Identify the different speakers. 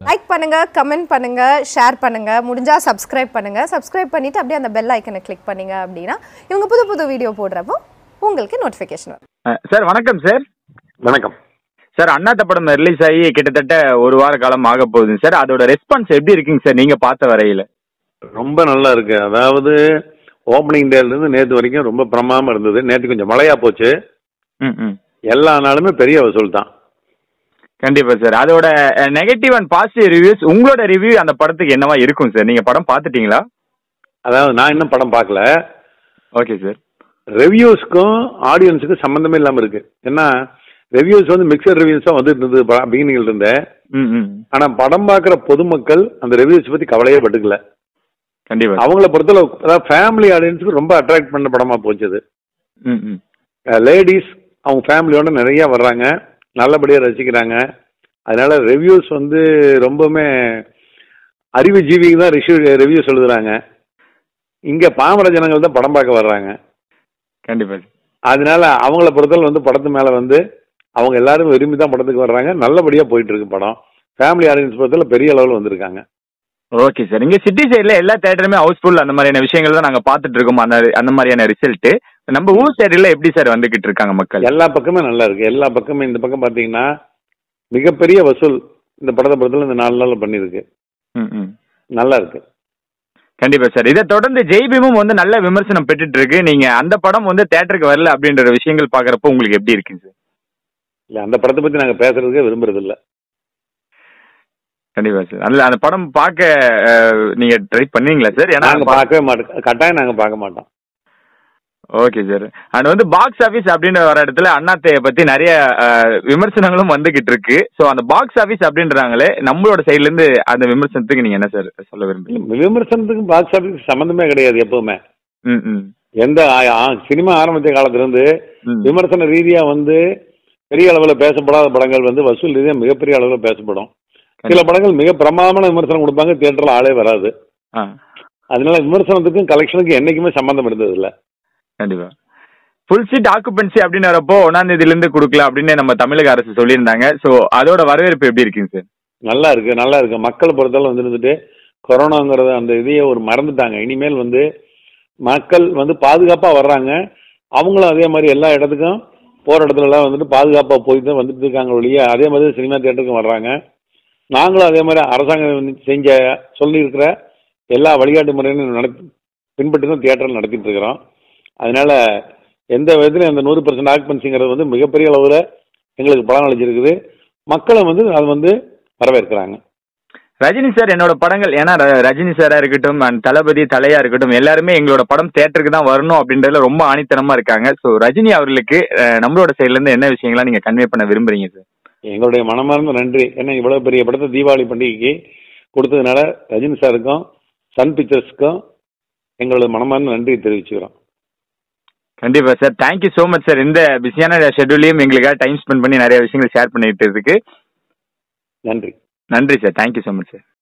Speaker 1: Like பண்ணுங்க, comment பண்ணுங்க, share பண்ணுங்க, முடிஞ்சா சப்ஸ்கிரைப் பண்ணுங்க. சப்ஸ்கிரைப் பண்ணிட்டு அப்படியே அந்த பெல் ஐக்கனை கிளிக் பண்ணீங்க அப்படின்னா இவங்க புது புது வீடியோ போடுறப்போ உங்களுக்கு நோட்டிஃபிகேஷன் வரும்.
Speaker 2: சார் வணக்கம் சார்.
Speaker 3: வணக்கம்
Speaker 2: சார். அண்ணாத்த படம் ரிலீஸ் ஆகி கிட்டத்தட்ட ஒரு வார காலம் ஆக போகுது சார். அதோட ரெஸ்பான்ஸ் எப்படி இருக்குங்க சார் நீங்க பார்த்த வரையில?
Speaker 3: ரொம்ப நல்லா இருக்கு. அதாவது ஓப்பனிங் டேல இருந்து நேற்று வரைக்கும் ரொம்ப பிரமாதமா இருந்தது. நேற்று கொஞ்சம் மழையா போச்சு. எல்லா நாளுமே பெரிய வசூல் தான்.
Speaker 2: கண்டிப்பா சார். அதோட நெகட்டிவ் அண்ட் பாசிட்டிவ் ரிவ்யூஸ், உங்களோட ரிவ்யூ அந்த படத்துக்கு என்னவா இருக்கும் சார்? நீங்க படம் பார்த்துட்டீங்களா?
Speaker 3: அதாவது நான் இன்னும் படம் பார்க்கல.
Speaker 2: Okay sir.
Speaker 3: ரிவ்யூஸ்க்கும் ஆடியன்ஸுக்கும் சம்பந்தமே இல்லாம இருக்கு. ஏன்னா ரிவ்யூஸ் வந்து மிக்சர் ரிவ்யூஸ் தான் வந்துட்டு இருந்தது பிகினிங்ல இருந்த. ஆனா படம் பார்க்குற பொதுமக்கள் அந்த ரிவ்யூஸ் பத்தி கவலையே பட்டுக்கல.
Speaker 2: கண்டிப்பா
Speaker 3: அவங்கள பொறுத்தளவு அதாவது ஃபேமிலி ஆடியன்ஸுக்கு ரொம்ப அட்ராக்ட் பண்ண படமா போச்சு. லேடிஸ் அவங்க ஃபேமிலியோட நிறைய வர்றாங்க, நல்லபடியா ரசிக்கிறாங்க. அதனால ரிவ்யூஸ் வந்து ரொம்பவுமே அறிவு ஜீவிக்கு தான் ரிவ்யூஸ் எழுதுறாங்க. இங்க பாமர ஜனங்கள் தான் படம் பார்க்க வர்றாங்க.
Speaker 2: கண்டிப்பா.
Speaker 3: அதனால அவங்கள பொறுத்தவரை வந்து படத்து மேல வந்து அவங்க எல்லாரும் விரும்பி தான் படத்துக்கு வர்றாங்க. நல்லபடியா போயிட்டு இருக்கு படம். ஃபேமிலி ஆடியன்ஸ் பொறுத்தவரை பெரிய அளவில் வந்திருக்காங்க.
Speaker 2: Okay sir. இங்க சிட்டி சைட்ல எல்லா தியேட்டருமே ஹவுஸ்ஃபுல் அந்த மாதிரியான விஷயங்கள் தான் நாங்க பாத்துட்டு இருக்கோம். அந்த மாதிரியான ரிசல்ட் நம்ம ஊர் சைடுல எப்படி சார் வந்துகிட்டு இருக்காங்க மக்கள்?
Speaker 3: எல்லா பக்கமே நல்லா இருக்கு. எல்லா பக்கமே இந்த பக்கம் பாத்தீங்கன்னா மிகப்பெரிய வசூல் இந்த படத்தை பொறுத்தவரை இந்த 4 நாள்ல பண்ணிருக்கு. நல்லா இருக்கு.
Speaker 2: கண்டிப்பா சார். இதை தொடர்ந்து ஜெய்பீமும் வந்து நல்ல விமர்சனம் பெற்றுட்டு இருக்கு. நீங்க அந்த படம் வந்து தியேட்டருக்கு வரல அப்படின்ற விஷயங்கள் பாக்குறப்போ உங்களுக்கு எப்படி இருக்குங்க சார்?
Speaker 3: இல்ல அந்த படத்தை பத்தி நாங்க பேசுறதுக்கே விரும்புறது இல்ல.
Speaker 2: கண்டிப்பா சார். அந்த படம் பார்க்க நீங்க ட்ரை பண்ணீங்களா சார்? ஏன்னா
Speaker 3: நாங்க பார்க்கவே மாட்டோம். கட்டாயம் நாங்க பார்க்க மாட்டோம்.
Speaker 2: Okay sir. அண்ட் வந்து பாக்ஸ் ஆபீஸ் அப்படின்ற வர இடத்துல அண்ணாத்தைய பத்தி நிறைய விமர்சனங்களும் வந்துகிட்டு இருக்கு. ஸோ அந்த பாக்ஸ் ஆபீஸ் அப்படின்றாங்களே, நம்மளோட சைட்ல இருந்து அந்த விமர்சனத்துக்கு நீங்க என்ன சார் சொல்ல விரும்புறீங்க?
Speaker 3: விமர்சனத்துக்கு பாக்ஸ் ஆபீஸ் சம்பந்தமே கிடையாது. எப்பவுமே எந்த சினிமா ஆரம்பித்த காலத்துல இருந்து விமர்சன ரீதியா வந்து பெரிய அளவில் பேசப்படாத படங்கள் வந்து வசூல் ரீதியா மிகப்பெரிய அளவில் பேசப்படும். சில படங்கள் மிக பிரமாதமான விமர்சனம் கொடுப்பாங்க, தியேட்டர்ல ஆளே வராது. அதனால விமர்சனத்துக்கும் கலெக்ஷனுக்கும் என்னைக்குமே சம்பந்தம் இருந்தது இல்ல.
Speaker 2: கண்டிப்பா. ஃபுல் சீட் ஆக்குபென்சி அப்படின்னு வரப்போ 1ஆம் தேதியில இருந்து கொடுக்கலாம் அப்படின்னு நம்ம தமிழக அரசு சொல்லியிருந்தாங்க. ஸோ அதோட வரவேற்பு எப்படி இருக்குங்க சார்?
Speaker 3: நல்லா இருக்கு, நல்லா இருக்கு. மக்கள் பொறுத்தவரை வந்துட்டு கொரோனாங்கிறத அந்த இதையே ஒரு மறந்துட்டாங்க. இனிமேல் வந்து மக்கள் வந்து பாதுகாப்பா வர்றாங்க. அவங்களும் அதே மாதிரி எல்லா இடத்துக்கும் போற இடத்துல எல்லாம் வந்துட்டு பாதுகாப்பா போய் தான் வந்துட்டு இருக்காங்க ஒழிய அதே மாதிரி சினிமா தியேட்டருக்கும் வர்றாங்க. நாங்களும் அதே மாதிரி அரசாங்கம் செஞ்ச சொல்லியிருக்கிற எல்லா வழிகாட்டு முறையும் பின்பற்றி தான் தியேட்டரில் நடத்திட்டு இருக்கிறோம். அதனால எந்த விதத்திலும் அந்த 100% ஆக்குபென்சிங்கிறது வந்து மிகப்பெரிய அளவில் எங்களுக்கு பலன் அளிச்சிருக்குது. மக்களும் வந்து அது வந்து வரவேற்கிறாங்க.
Speaker 2: ரஜினி சார் என்னோட படங்கள், ஏன்னா ரஜினி சாரா இருக்கட்டும் அண்ட் தளபதி தலையா இருக்கட்டும், எல்லாருமே எங்களோட படம் தியேட்டருக்கு தான் வரணும் அப்படின்றதுல ரொம்ப ஆணித்தனமா இருக்காங்க. ஸோ ரஜினி அவர்களுக்கு நம்மளோட சைட்ல இருந்து என்ன விஷயங்களா நீங்க கன்வே பண்ண விரும்புறீங்க சார்?
Speaker 3: எங்களுடைய மனமார்ந்த நன்றி. ஏன்னா இவ்வளவு பெரிய படத்தை தீபாவளி பண்டிகைக்கு கொடுத்ததுனால ரஜினி சாருக்கும் சன் பிக்சர்ஸ்க்கும் எங்களோட மனமார்ந்த நன்றி தெரிவிச்சுக்கிறோம்.
Speaker 2: கண்டிப்பா sir. Thank you so much sir. இந்த பிஸியான ஷெட்யூலையும் எங்களுக்காக டைம் ஸ்பெண்ட் பண்ணி நிறைய விஷயங்கள் ஷேர் பண்ணிட்டு இருக்கு.
Speaker 3: நன்றி.
Speaker 2: நன்றி sir. Thank you so much sir.